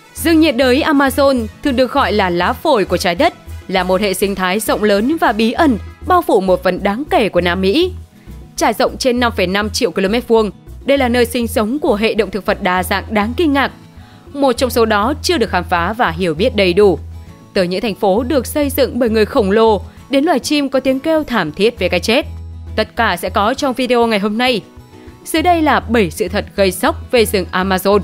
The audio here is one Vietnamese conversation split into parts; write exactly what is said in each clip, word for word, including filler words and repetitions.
Rừng nhiệt đới Amazon thường được gọi là lá phổi của trái đất, là một hệ sinh thái rộng lớn và bí ẩn, bao phủ một phần đáng kể của Nam Mỹ. Trải rộng trên năm phẩy năm triệu ki lô mét vuông, đây là nơi sinh sống của hệ động thực vật đa dạng đáng kinh ngạc. Một trong số đó chưa được khám phá và hiểu biết đầy đủ. Từ những thành phố được xây dựng bởi người khổng lồ đến loài chim có tiếng kêu thảm thiết về cái chết. Tất cả sẽ có trong video ngày hôm nay. Dưới đây là bảy sự thật gây sốc về rừng Amazon.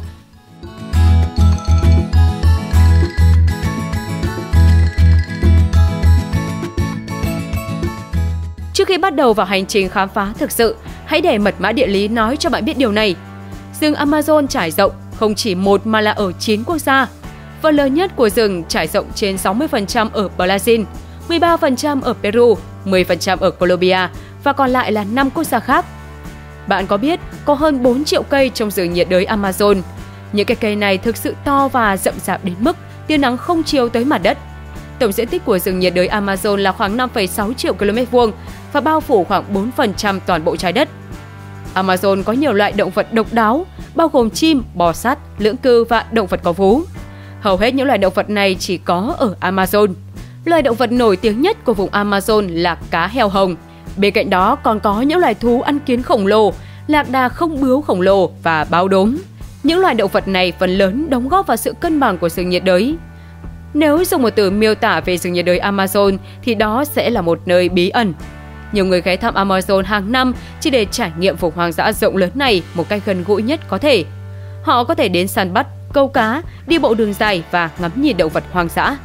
Trước khi bắt đầu vào hành trình khám phá thực sự, hãy để mật mã địa lý nói cho bạn biết điều này. Rừng Amazon trải rộng không chỉ một mà là ở chín quốc gia. Phần lớn nhất của rừng trải rộng trên sáu mươi phần trăm ở Brazil, mười ba phần trăm ở Peru, mười phần trăm ở Colombia và còn lại là năm quốc gia khác. Bạn có biết có hơn bốn triệu cây trong rừng nhiệt đới Amazon. Những cái cây này thực sự to và rậm rạp đến mức tia nắng không chiếu tới mặt đất. Tổng diện tích của rừng nhiệt đới Amazon là khoảng năm phẩy sáu triệu ki lô mét vuông và bao phủ khoảng bốn phần trăm toàn bộ trái đất. Amazon có nhiều loại động vật độc đáo, bao gồm chim, bò sát, lưỡng cư và động vật có vú. Hầu hết những loài động vật này chỉ có ở Amazon. Loài động vật nổi tiếng nhất của vùng Amazon là cá heo hồng. Bên cạnh đó còn có những loài thú ăn kiến khổng lồ, lạc đà không bướu khổng lồ và báo đốm. Những loài động vật này phần lớn đóng góp vào sự cân bằng của rừng nhiệt đới. Nếu dùng một từ miêu tả về rừng nhiệt đới Amazon thì đó sẽ là một nơi bí ẩn. Nhiều người ghé thăm Amazon hàng năm chỉ để trải nghiệm vùng hoang dã rộng lớn này một cách gần gũi nhất có thể. Họ có thể đến săn bắt, câu cá, đi bộ đường dài và ngắm nhìn động vật hoang dã.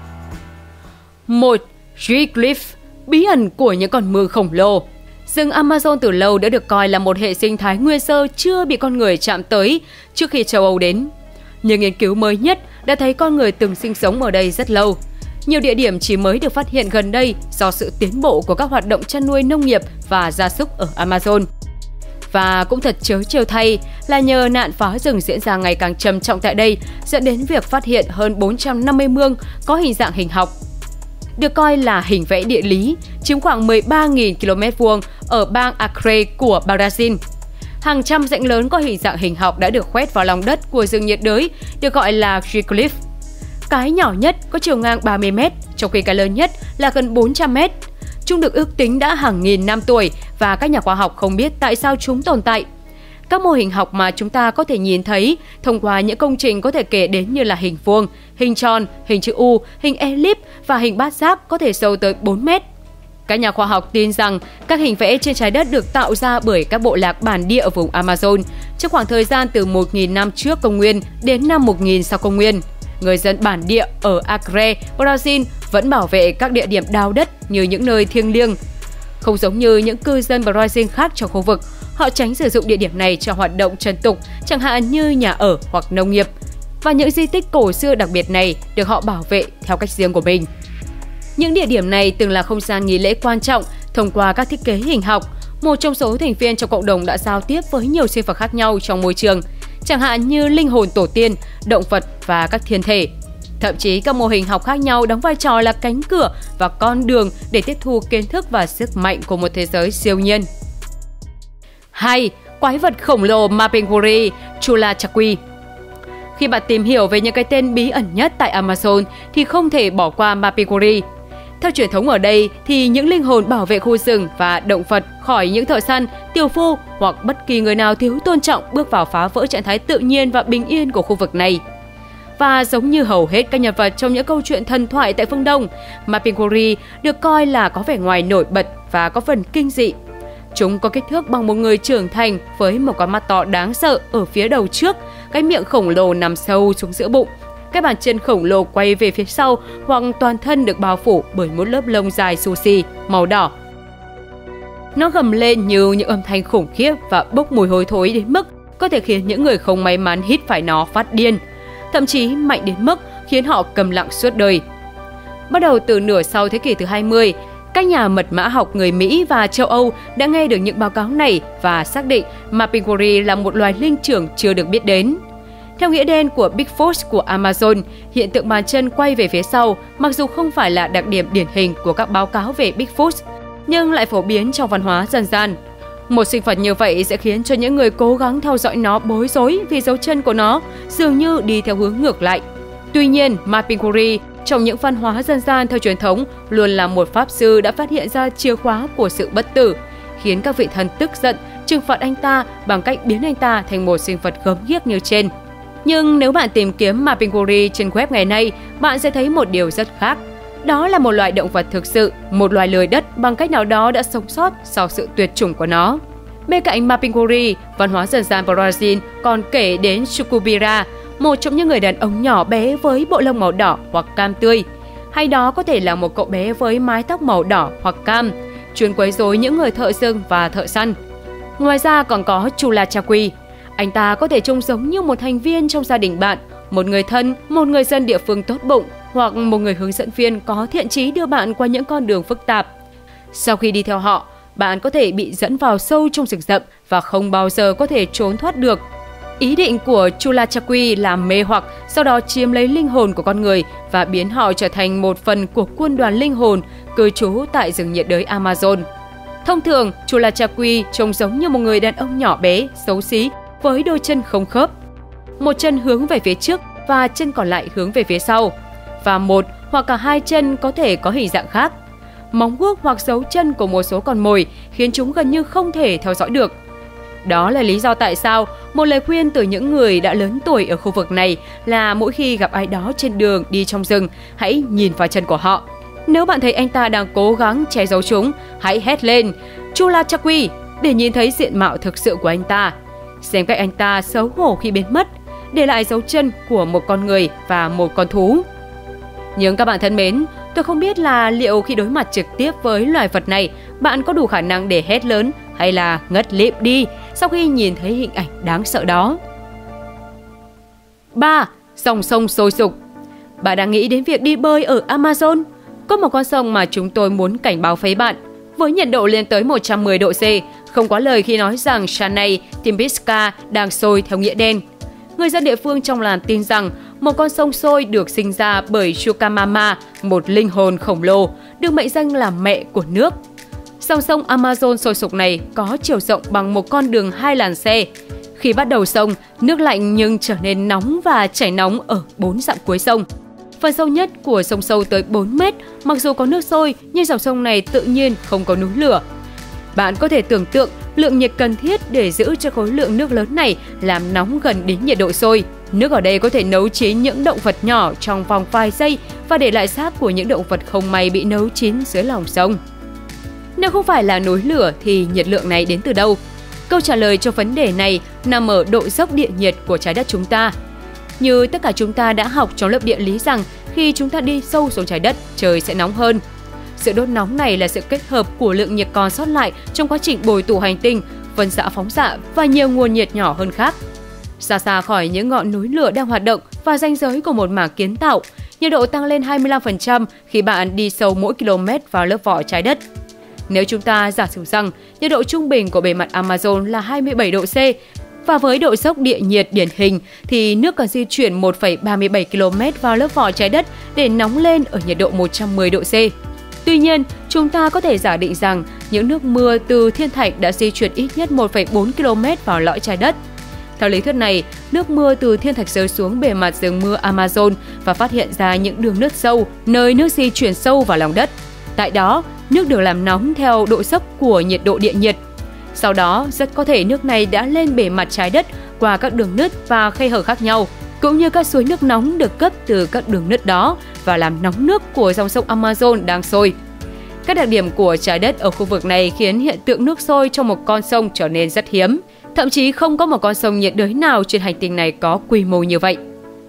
một. Triglyph, bí ẩn của những con mưa khổng lồ. Rừng Amazon từ lâu đã được coi là một hệ sinh thái nguyên sơ chưa bị con người chạm tới trước khi châu Âu đến. Nhưng nghiên cứu mới nhất đã thấy con người từng sinh sống ở đây rất lâu. Nhiều địa điểm chỉ mới được phát hiện gần đây do sự tiến bộ của các hoạt động chăn nuôi nông nghiệp và gia súc ở Amazon. Và cũng thật trớ trêu thay là nhờ nạn phá rừng diễn ra ngày càng trầm trọng tại đây dẫn đến việc phát hiện hơn bốn trăm năm mươi mương có hình dạng hình học. Được coi là hình vẽ địa lý, chiếm khoảng mười ba nghìn ki lô mét vuông ở bang Acre của Brazil. Hàng trăm rãnh lớn có hình dạng hình học đã được khoét vào lòng đất của rừng nhiệt đới, được gọi là triglyph. Cái nhỏ nhất có chiều ngang ba mươi mét, trong khi cái lớn nhất là gần bốn trăm mét. Chúng được ước tính đã hàng nghìn năm tuổi và các nhà khoa học không biết tại sao chúng tồn tại. Các mô hình học mà chúng ta có thể nhìn thấy thông qua những công trình có thể kể đến như là hình vuông, hình tròn, hình chữ U, hình elip và hình bát giác có thể sâu tới bốn mét. Các nhà khoa học tin rằng các hình vẽ trên trái đất được tạo ra bởi các bộ lạc bản địa ở vùng Amazon trong khoảng thời gian từ một nghìn năm trước công nguyên đến năm một nghìn sau công nguyên. Người dân bản địa ở Acre, Brazil vẫn bảo vệ các địa điểm đào đất như những nơi thiêng liêng. Không giống như những cư dân Brazil khác trong khu vực, họ tránh sử dụng địa điểm này cho hoạt động trần tục, chẳng hạn như nhà ở hoặc nông nghiệp. Và những di tích cổ xưa đặc biệt này được họ bảo vệ theo cách riêng của mình. Những địa điểm này từng là không gian nghỉ lễ quan trọng thông qua các thiết kế hình học. Một trong số thành viên trong cộng đồng đã giao tiếp với nhiều sinh vật khác nhau trong môi trường, chẳng hạn như linh hồn tổ tiên, động vật và các thiên thể. Thậm chí các mô hình học khác nhau đóng vai trò là cánh cửa và con đường để tiếp thu kiến thức và sức mạnh của một thế giới siêu nhiên. hai. Quái vật khổng lồ Mapinguari Chulachaqui. Khi bạn tìm hiểu về những cái tên bí ẩn nhất tại Amazon thì không thể bỏ qua Mapinguari. Theo truyền thống ở đây thì những linh hồn bảo vệ khu rừng và động vật khỏi những thợ săn, tiều phu hoặc bất kỳ người nào thiếu tôn trọng bước vào phá vỡ trạng thái tự nhiên và bình yên của khu vực này. Và giống như hầu hết các nhân vật trong những câu chuyện thần thoại tại phương Đông, Mapinguari được coi là có vẻ ngoài nổi bật và có phần kinh dị. Chúng có kích thước bằng một người trưởng thành với một con mắt to đáng sợ ở phía đầu trước, cái miệng khổng lồ nằm sâu xuống giữa bụng. Các bàn chân khổng lồ quay về phía sau hoặc toàn thân được bao phủ bởi một lớp lông dài xù xì, màu đỏ. Nó gầm lên như những âm thanh khủng khiếp và bốc mùi hôi thối đến mức có thể khiến những người không may mắn hít phải nó phát điên. Thậm chí mạnh đến mức khiến họ câm lặng suốt đời. Bắt đầu từ nửa sau thế kỷ thứ hai mươi, các nhà mật mã học người Mỹ và châu Âu đã nghe được những báo cáo này và xác định Mapinguari là một loài linh trưởng chưa được biết đến. Theo nghĩa đen của Bigfoot của Amazon, hiện tượng bàn chân quay về phía sau mặc dù không phải là đặc điểm điển hình của các báo cáo về Bigfoot, nhưng lại phổ biến trong văn hóa dân gian. Một sinh vật như vậy sẽ khiến cho những người cố gắng theo dõi nó bối rối vì dấu chân của nó dường như đi theo hướng ngược lại. Tuy nhiên, Mapinguari trong những văn hóa dân gian theo truyền thống luôn là một pháp sư đã phát hiện ra chìa khóa của sự bất tử, khiến các vị thần tức giận trừng phạt anh ta bằng cách biến anh ta thành một sinh vật gớm ghiếc như trên. Nhưng nếu bạn tìm kiếm Mapinguari trên web ngày nay, bạn sẽ thấy một điều rất khác. Đó là một loài động vật thực sự, một loài lười đất bằng cách nào đó đã sống sót sau sự tuyệt chủng của nó. Bên cạnh Mapinguari, văn hóa dân gian Brazil còn kể đến Sucubira, một trong những người đàn ông nhỏ bé với bộ lông màu đỏ hoặc cam tươi. Hay đó có thể là một cậu bé với mái tóc màu đỏ hoặc cam, chuyên quấy rối những người thợ rừng và thợ săn. Ngoài ra còn có Chulachaqui. Anh ta có thể trông giống như một thành viên trong gia đình bạn, một người thân, một người dân địa phương tốt bụng, hoặc một người hướng dẫn viên có thiện chí đưa bạn qua những con đường phức tạp. Sau khi đi theo họ, bạn có thể bị dẫn vào sâu trong rừng rậm và không bao giờ có thể trốn thoát được. Ý định của Chulachaqui là mê hoặc, sau đó chiếm lấy linh hồn của con người và biến họ trở thành một phần của quân đoàn linh hồn cư trú tại rừng nhiệt đới Amazon. Thông thường, Chulachaqui trông giống như một người đàn ông nhỏ bé, xấu xí với đôi chân không khớp. Một chân hướng về phía trước và chân còn lại hướng về phía sau. Và một hoặc cả hai chân có thể có hình dạng khác. Móng guốc hoặc dấu chân của một số con mồi khiến chúng gần như không thể theo dõi được. Đó là lý do tại sao một lời khuyên từ những người đã lớn tuổi ở khu vực này là mỗi khi gặp ai đó trên đường đi trong rừng, hãy nhìn vào chân của họ. Nếu bạn thấy anh ta đang cố gắng che giấu chúng, hãy hét lên Chulachaqui để nhìn thấy diện mạo thực sự của anh ta. Xem cách anh ta xấu hổ khi biến mất, để lại dấu chân của một con người và một con thú. Nhưng các bạn thân mến, tôi không biết là liệu khi đối mặt trực tiếp với loài vật này, bạn có đủ khả năng để hét lớn hay là ngất lịm đi sau khi nhìn thấy hình ảnh đáng sợ đó. ba. Dòng sông sôi sục. Bạn đang nghĩ đến việc đi bơi ở Amazon? Có một con sông mà chúng tôi muốn cảnh báo với bạn. Với nhiệt độ lên tới một trăm mười độ C, không quá lời khi nói rằng Chanay Timbiska đang sôi theo nghĩa đen. Người dân địa phương trong làng tin rằng một con sông sôi được sinh ra bởi Chukamama, một linh hồn khổng lồ, được mệnh danh là mẹ của nước. Dòng sông Amazon sôi sục này có chiều rộng bằng một con đường hai làn xe. Khi bắt đầu sông, nước lạnh nhưng trở nên nóng và chảy nóng ở bốn dặm cuối sông. Phần sâu nhất của sông sâu tới bốn mét, mặc dù có nước sôi nhưng dòng sông này tự nhiên không có núi lửa. Bạn có thể tưởng tượng lượng nhiệt cần thiết để giữ cho khối lượng nước lớn này làm nóng gần đến nhiệt độ sôi. Nước ở đây có thể nấu chín những động vật nhỏ trong vòng vài giây và để lại xác của những động vật không may bị nấu chín dưới lòng sông. Nếu không phải là núi lửa thì nhiệt lượng này đến từ đâu? Câu trả lời cho vấn đề này nằm ở độ dốc địa nhiệt của trái đất chúng ta. Như tất cả chúng ta đã học trong lớp địa lý rằng khi chúng ta đi sâu xuống trái đất, trời sẽ nóng hơn. Sự đốt nóng này là sự kết hợp của lượng nhiệt còn sót lại trong quá trình bồi tụ hành tinh, phân xạ phóng xạ và nhiều nguồn nhiệt nhỏ hơn khác. Xa xa khỏi những ngọn núi lửa đang hoạt động và ranh giới của một mảng kiến tạo, nhiệt độ tăng lên hai mươi lăm phần trăm khi bạn đi sâu mỗi km vào lớp vỏ trái đất. Nếu chúng ta giả sử rằng nhiệt độ trung bình của bề mặt Amazon là hai mươi bảy độ C, và với độ dốc địa nhiệt điển hình thì nước cần di chuyển một phẩy ba mươi bảy ki lô mét vào lớp vỏ trái đất để nóng lên ở nhiệt độ một trăm mười độ C. Tuy nhiên, chúng ta có thể giả định rằng những nước mưa từ thiên thạch đã di chuyển ít nhất một phẩy bốn ki lô mét vào lõi trái đất. Theo lý thuyết này, nước mưa từ thiên thạch rơi xuống bề mặt rừng mưa Amazon và phát hiện ra những đường nứt sâu, nơi nước di chuyển sâu vào lòng đất. Tại đó, nước được làm nóng theo độ dốc của nhiệt độ địa nhiệt. Sau đó, rất có thể nước này đã lên bề mặt trái đất qua các đường nứt và khe hở khác nhau, cũng như các suối nước nóng được cấp từ các đường nứt đó và làm nóng nước của dòng sông Amazon đang sôi. Các đặc điểm của trái đất ở khu vực này khiến hiện tượng nước sôi trong một con sông trở nên rất hiếm. Thậm chí không có một con sông nhiệt đới nào trên hành tinh này có quy mô như vậy.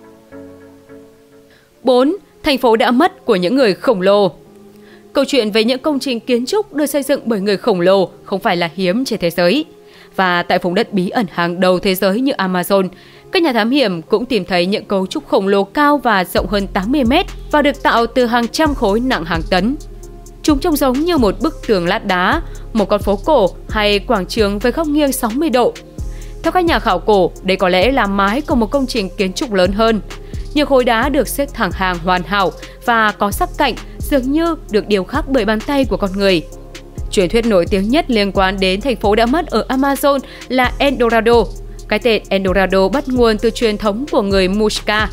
bốn. Thành phố đã mất của những người khổng lồ. Câu chuyện về những công trình kiến trúc được xây dựng bởi người khổng lồ không phải là hiếm trên thế giới. Và tại vùng đất bí ẩn hàng đầu thế giới như Amazon, các nhà thám hiểm cũng tìm thấy những cấu trúc khổng lồ cao và rộng hơn tám mươi mét và được tạo từ hàng trăm khối nặng hàng tấn. Chúng trông giống như một bức tường lát đá, một con phố cổ hay quảng trường với góc nghiêng sáu mươi độ. Theo các nhà khảo cổ, đây có lẽ là mái của một công trình kiến trúc lớn hơn. Nhiều khối đá được xếp thẳng hàng hoàn hảo và có sắc cạnh dường như được điêu khắc bởi bàn tay của con người. Truyền thuyết nổi tiếng nhất liên quan đến thành phố đã mất ở Amazon là El Dorado. Cái tên El Dorado bắt nguồn từ truyền thống của người Muisca.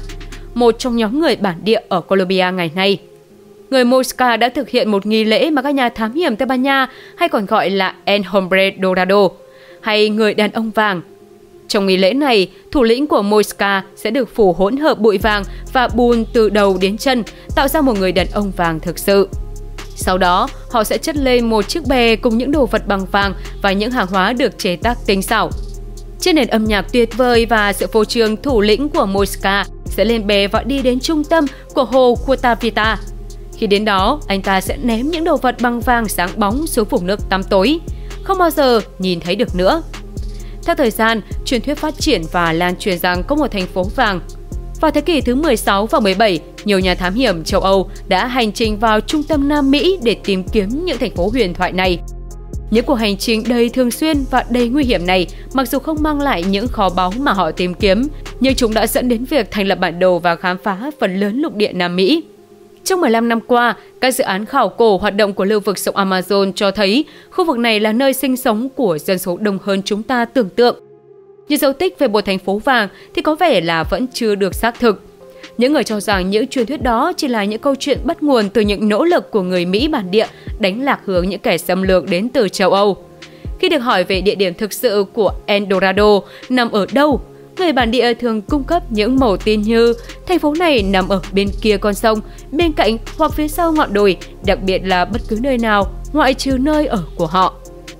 một trong nhóm người bản địa ở Colombia ngày nay. Người Muisca đã thực hiện một nghi lễ mà các nhà thám hiểm Tây Ban Nha hay còn gọi là El Hombre Dorado, hay người đàn ông vàng. Trong nghi lễ này, thủ lĩnh của Muisca sẽ được phủ hỗn hợp bụi vàng và bùn từ đầu đến chân, tạo ra một người đàn ông vàng thực sự. Sau đó, họ sẽ chất lên một chiếc bè cùng những đồ vật bằng vàng và những hàng hóa được chế tác tinh xảo. Trên nền âm nhạc tuyệt vời và sự phô trương, thủ lĩnh của Muisca sẽ lên bè và đi đến trung tâm của hồ Guatavita. Khi đến đó, anh ta sẽ ném những đồ vật bằng vàng sáng bóng xuống vùng nước tăm tối, không bao giờ nhìn thấy được nữa. Theo thời gian, truyền thuyết phát triển và lan truyền rằng có một thành phố vàng. Vào thế kỷ thứ mười sáu và mười bảy, nhiều nhà thám hiểm châu Âu đã hành trình vào trung tâm Nam Mỹ để tìm kiếm những thành phố huyền thoại này. Những cuộc hành trình đầy thường xuyên và đầy nguy hiểm này, mặc dù không mang lại những kho báu mà họ tìm kiếm, nhưng chúng đã dẫn đến việc thành lập bản đồ và khám phá phần lớn lục địa Nam Mỹ. Trong mười lăm năm qua, các dự án khảo cổ hoạt động của lưu vực sông Amazon cho thấy khu vực này là nơi sinh sống của dân số đông hơn chúng ta tưởng tượng. Những dấu tích về một thành phố vàng thì có vẻ là vẫn chưa được xác thực. Những người cho rằng những truyền thuyết đó chỉ là những câu chuyện bắt nguồn từ những nỗ lực của người Mỹ bản địa đánh lạc hướng những kẻ xâm lược đến từ châu Âu. Khi được hỏi về địa điểm thực sự của El Dorado nằm ở đâu, người bản địa thường cung cấp những mẩu tin như thành phố này nằm ở bên kia con sông, bên cạnh hoặc phía sau ngọn đồi, đặc biệt là bất cứ nơi nào ngoại trừ nơi ở của họ.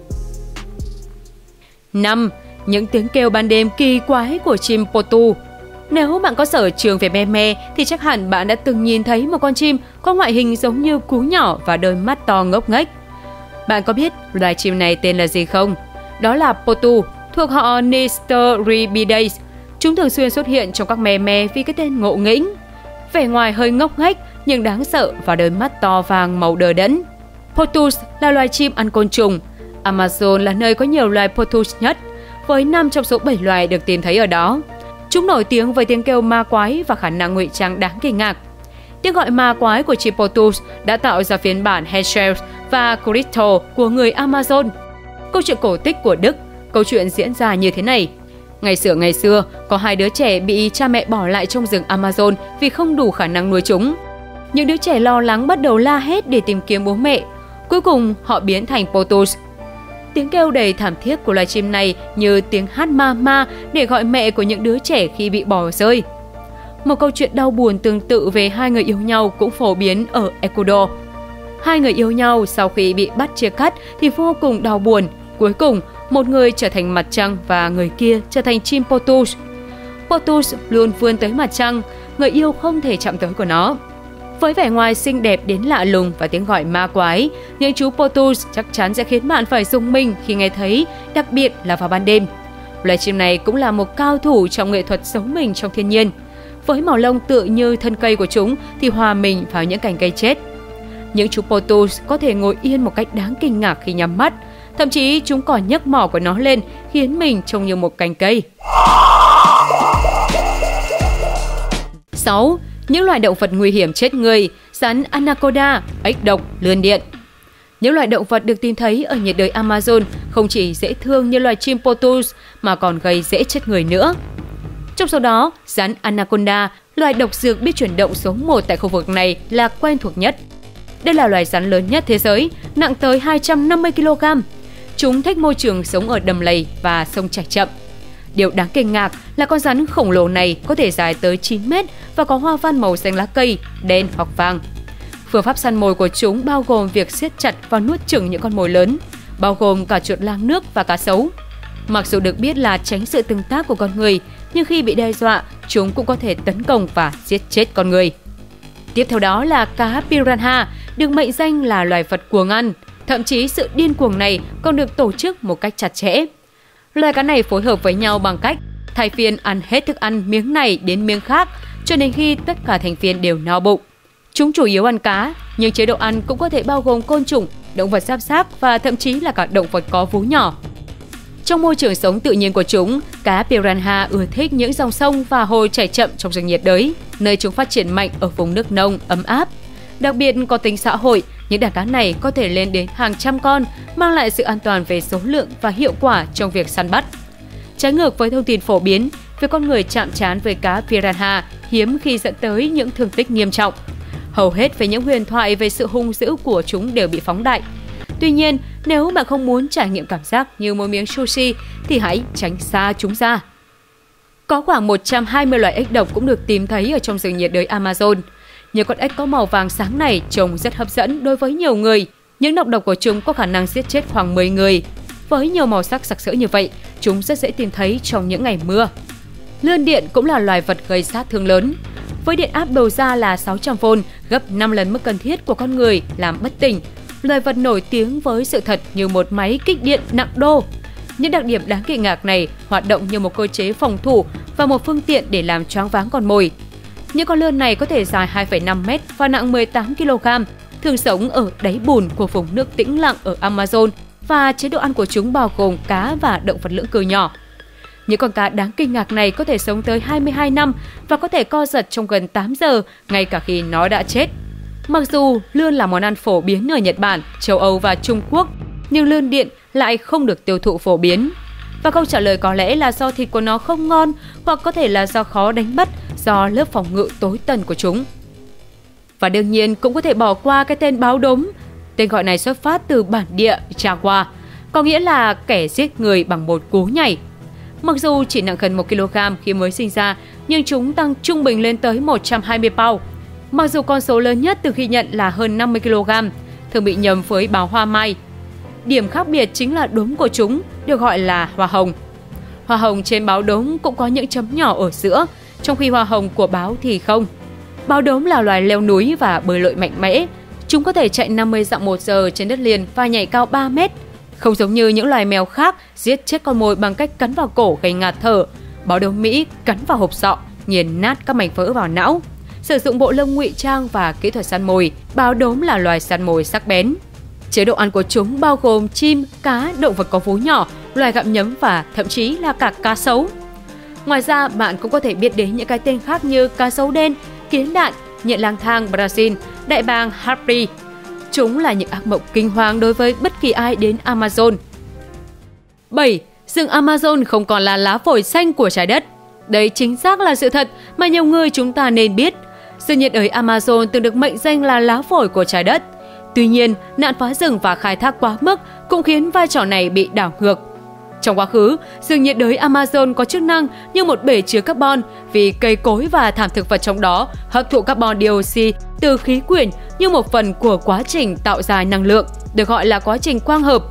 năm. Những tiếng kêu ban đêm kỳ quái của chim potu. Nếu bạn có sở trường về me me thì chắc hẳn bạn đã từng nhìn thấy một con chim có ngoại hình giống như cú nhỏ và đôi mắt to ngốc nghếch. Bạn có biết loài chim này tên là gì không? Đó là potu, thuộc họ Nestoridae. Chúng thường xuyên xuất hiện trong các me me vì cái tên ngộ nghĩnh. Vẻ ngoài hơi ngốc nghếch nhưng đáng sợ và đôi mắt to vàng màu đờ đẫn. Potus là loài chim ăn côn trùng. Amazon là nơi có nhiều loài potus nhất, với năm trong số bảy loài được tìm thấy ở đó. Chúng nổi tiếng với tiếng kêu ma quái và khả năng ngụy trang đáng kinh ngạc. Tiếng gọi ma quái của chim potus đã tạo ra phiên bản Herschel và Cristo của người Amazon. Câu chuyện cổ tích của Đức, câu chuyện diễn ra như thế này. Ngày xưa ngày xưa, có hai đứa trẻ bị cha mẹ bỏ lại trong rừng Amazon vì không đủ khả năng nuôi chúng. Những đứa trẻ lo lắng bắt đầu la hét để tìm kiếm bố mẹ. Cuối cùng, họ biến thành potus. Tiếng kêu đầy thảm thiết của loài chim này như tiếng hát ma ma để gọi mẹ của những đứa trẻ khi bị bỏ rơi. Một câu chuyện đau buồn tương tự về hai người yêu nhau cũng phổ biến ở Ecuador. Hai người yêu nhau sau khi bị bắt chia cắt thì vô cùng đau buồn. Cuối cùng, một người trở thành mặt trăng và người kia trở thành chim potus. Potus luôn vươn tới mặt trăng, người yêu không thể chạm tới của nó. Với vẻ ngoài xinh đẹp đến lạ lùng và tiếng gọi ma quái, những chú potus chắc chắn sẽ khiến bạn phải rùng mình khi nghe thấy, đặc biệt là vào ban đêm. Loài chim này cũng là một cao thủ trong nghệ thuật sống mình trong thiên nhiên. Với màu lông tựa như thân cây của chúng thì hòa mình vào những cành cây chết. Những chú potus có thể ngồi yên một cách đáng kinh ngạc khi nhắm mắt. Thậm chí chúng còn nhấc mỏ của nó lên khiến mình trông như một cành cây. sáu. Những loài động vật nguy hiểm chết người, rắn anaconda, ếch độc, lươn điện. Những loài động vật được tìm thấy ở nhiệt đới Amazon không chỉ dễ thương như loài chim potus mà còn gây dễ chết người nữa. Trong số đó, rắn anaconda, loài độc dược biết chuyển động số một tại khu vực này là quen thuộc nhất. Đây là loài rắn lớn nhất thế giới, nặng tới hai trăm năm mươi ki lô gam. Chúng thích môi trường sống ở đầm lầy và sông chảy chậm. Điều đáng kinh ngạc là con rắn khổng lồ này có thể dài tới chín mét và có hoa văn màu xanh lá cây, đen hoặc vàng. Phương pháp săn mồi của chúng bao gồm việc siết chặt và nuốt chửng những con mồi lớn, bao gồm cả chuột lang nước và cá sấu. Mặc dù được biết là tránh sự tương tác của con người, nhưng khi bị đe dọa, chúng cũng có thể tấn công và giết chết con người. Tiếp theo đó là cá piranha, được mệnh danh là loài vật cuồng ăn. Thậm chí sự điên cuồng này còn được tổ chức một cách chặt chẽ. Loài cá này phối hợp với nhau bằng cách thay phiên ăn hết thức ăn miếng này đến miếng khác cho đến khi tất cả thành viên đều no bụng. Chúng chủ yếu ăn cá, nhưng chế độ ăn cũng có thể bao gồm côn trùng, động vật giáp xác và thậm chí là cả động vật có vú nhỏ. Trong môi trường sống tự nhiên của chúng, cá piranha ưa thích những dòng sông và hồ chảy chậm trong rừng nhiệt đới, nơi chúng phát triển mạnh ở vùng nước nông, ấm áp. Đặc biệt có tính xã hội, những đàn cá này có thể lên đến hàng trăm con, mang lại sự an toàn về số lượng và hiệu quả trong việc săn bắt. Trái ngược với thông tin phổ biến, việc con người chạm trán với cá piranha hiếm khi dẫn tới những thương tích nghiêm trọng. Hầu hết về những huyền thoại về sự hung dữ của chúng đều bị phóng đại. Tuy nhiên, nếu bạn không muốn trải nghiệm cảm giác như một miếng sushi thì hãy tránh xa chúng ra. Có khoảng một trăm hai mươi loài ếch độc cũng được tìm thấy ở trong rừng nhiệt đới Amazon. Những con ếch có màu vàng sáng này trông rất hấp dẫn đối với nhiều người. Những nọc độc của chúng có khả năng giết chết khoảng mười người. Với nhiều màu sắc sặc sỡ như vậy, chúng rất dễ tìm thấy trong những ngày mưa. Lươn điện cũng là loài vật gây sát thương lớn. Với điện áp đầu ra là sáu trăm vôn, gấp năm lần mức cần thiết của con người làm bất tỉnh. Loài vật nổi tiếng với sự thật như một máy kích điện nặng đô. Những đặc điểm đáng kinh ngạc này hoạt động như một cơ chế phòng thủ và một phương tiện để làm choáng váng con mồi. Những con lươn này có thể dài hai phẩy năm mét và nặng mười tám ki lô gam, thường sống ở đáy bùn của vùng nước tĩnh lặng ở Amazon và chế độ ăn của chúng bao gồm cá và động vật lưỡng cư nhỏ. Những con cá đáng kinh ngạc này có thể sống tới hai mươi hai năm và có thể co giật trong gần tám giờ, ngay cả khi nó đã chết. Mặc dù lươn là món ăn phổ biến ở Nhật Bản, châu Âu và Trung Quốc, nhưng lươn điện lại không được tiêu thụ phổ biến. Và câu trả lời có lẽ là do thịt của nó không ngon, hoặc có thể là do khó đánh bắt, do lớp phòng ngự tối tần của chúng. Và đương nhiên cũng có thể bỏ qua cái tên báo đốm. Tên gọi này xuất phát từ bản địa Jaguar, có nghĩa là kẻ giết người bằng một cú nhảy. Mặc dù chỉ nặng gần một ki lô gam khi mới sinh ra, nhưng chúng tăng trung bình lên tới một trăm hai mươi pound. Mặc dù con số lớn nhất từ khi nhận là hơn năm mươi ki lô gam, thường bị nhầm với báo hoa mai. Điểm khác biệt chính là đốm của chúng được gọi là hoa hồng. Hoa hồng trên báo đốm cũng có những chấm nhỏ ở giữa, trong khi hoa hồng của báo thì không. Báo đốm là loài leo núi và bơi lội mạnh mẽ. Chúng có thể chạy năm mươi dặm một giờ trên đất liền và nhảy cao ba mét. Không giống như những loài mèo khác giết chết con mồi bằng cách cắn vào cổ gây ngạt thở, báo đốm Mỹ cắn vào hộp sọ, nghiền nát các mảnh vỡ vào não. Sử dụng bộ lông ngụy trang và kỹ thuật săn mồi, báo đốm là loài săn mồi sắc bén. Chế độ ăn của chúng bao gồm chim, cá, động vật có vú nhỏ, loài gặm nhấm và thậm chí là cả cá sấu. Ngoài ra, bạn cũng có thể biết đến những cái tên khác như cá sấu đen, kiến đạn, nhện lang thang Brazil, đại bàng Harpy. Chúng là những ác mộng kinh hoàng đối với bất kỳ ai đến Amazon. bảy. Rừng Amazon không còn là lá phổi xanh của trái đất. Đây chính xác là sự thật mà nhiều người chúng ta nên biết. Rừng nhiệt đới Amazon từng được mệnh danh là lá phổi của trái đất. Tuy nhiên, nạn phá rừng và khai thác quá mức cũng khiến vai trò này bị đảo ngược. Trong quá khứ, rừng nhiệt đới Amazon có chức năng như một bể chứa carbon vì cây cối và thảm thực vật trong đó hấp thụ carbon dioxide từ khí quyển như một phần của quá trình tạo ra năng lượng, được gọi là quá trình quang hợp.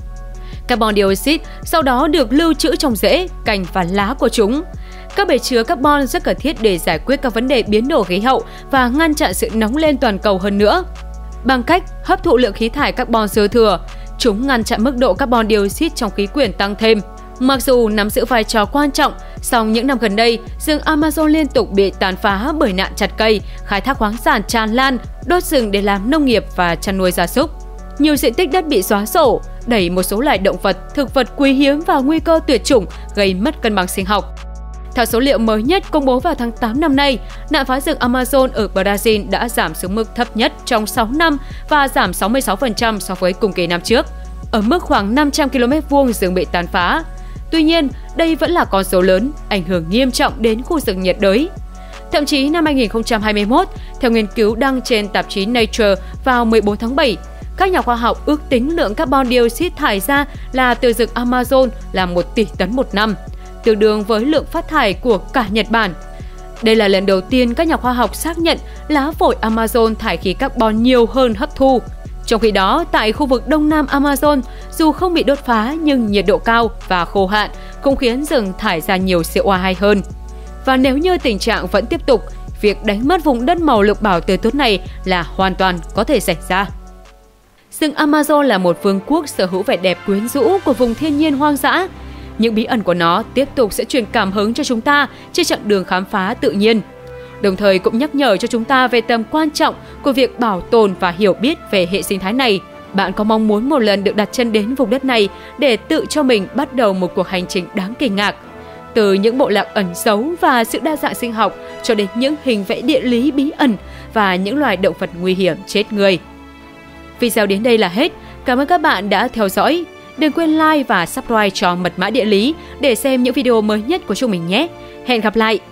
Carbon dioxide sau đó được lưu trữ trong rễ, cành và lá của chúng. Các bể chứa carbon rất cần thiết để giải quyết các vấn đề biến đổi khí hậu và ngăn chặn sự nóng lên toàn cầu hơn nữa. Bằng cách hấp thụ lượng khí thải carbon dư thừa, chúng ngăn chặn mức độ carbon dioxide trong khí quyển tăng thêm. Mặc dù nắm giữ vai trò quan trọng, song những năm gần đây, rừng Amazon liên tục bị tàn phá bởi nạn chặt cây, khai thác khoáng sản tràn lan, đốt rừng để làm nông nghiệp và chăn nuôi gia súc. Nhiều diện tích đất bị xóa sổ, đẩy một số loài động vật, thực vật quý hiếm vào nguy cơ tuyệt chủng, gây mất cân bằng sinh học. Theo số liệu mới nhất công bố vào tháng tám năm nay, nạn phá rừng Amazon ở Brazil đã giảm xuống mức thấp nhất trong sáu năm và giảm sáu mươi sáu phần trăm so với cùng kỳ năm trước, ở mức khoảng năm trăm ki lô mét vuông rừng bị tàn phá. Tuy nhiên, đây vẫn là con số lớn, ảnh hưởng nghiêm trọng đến khu rừng nhiệt đới. Thậm chí năm hai nghìn không trăm hai mươi mốt, theo nghiên cứu đăng trên tạp chí Nature vào mười bốn tháng bảy, các nhà khoa học ước tính lượng carbon dioxide thải ra là từ rừng Amazon là một tỷ tấn một năm, tương đương với lượng phát thải của cả Nhật Bản. Đây là lần đầu tiên các nhà khoa học xác nhận lá phổi Amazon thải khí carbon nhiều hơn hấp thu. Trong khi đó, tại khu vực Đông Nam Amazon, dù không bị đốt phá nhưng nhiệt độ cao và khô hạn cũng khiến rừng thải ra nhiều xê o hai hơn. Và nếu như tình trạng vẫn tiếp tục, việc đánh mất vùng đất màu lục bảo tươi tốt này là hoàn toàn có thể xảy ra. Rừng Amazon là một vương quốc sở hữu vẻ đẹp quyến rũ của vùng thiên nhiên hoang dã. Những bí ẩn của nó tiếp tục sẽ truyền cảm hứng cho chúng ta trên chặng đường khám phá tự nhiên, đồng thời cũng nhắc nhở cho chúng ta về tầm quan trọng của việc bảo tồn và hiểu biết về hệ sinh thái này. Bạn có mong muốn một lần được đặt chân đến vùng đất này để tự cho mình bắt đầu một cuộc hành trình đáng kinh ngạc, từ những bộ lạc ẩn giấu và sự đa dạng sinh học cho đến những hình vẽ địa lý bí ẩn và những loài động vật nguy hiểm chết người. Video đến đây là hết. Cảm ơn các bạn đã theo dõi. Đừng quên like và subscribe cho Mật mã Địa lý để xem những video mới nhất của chúng mình nhé. Hẹn gặp lại!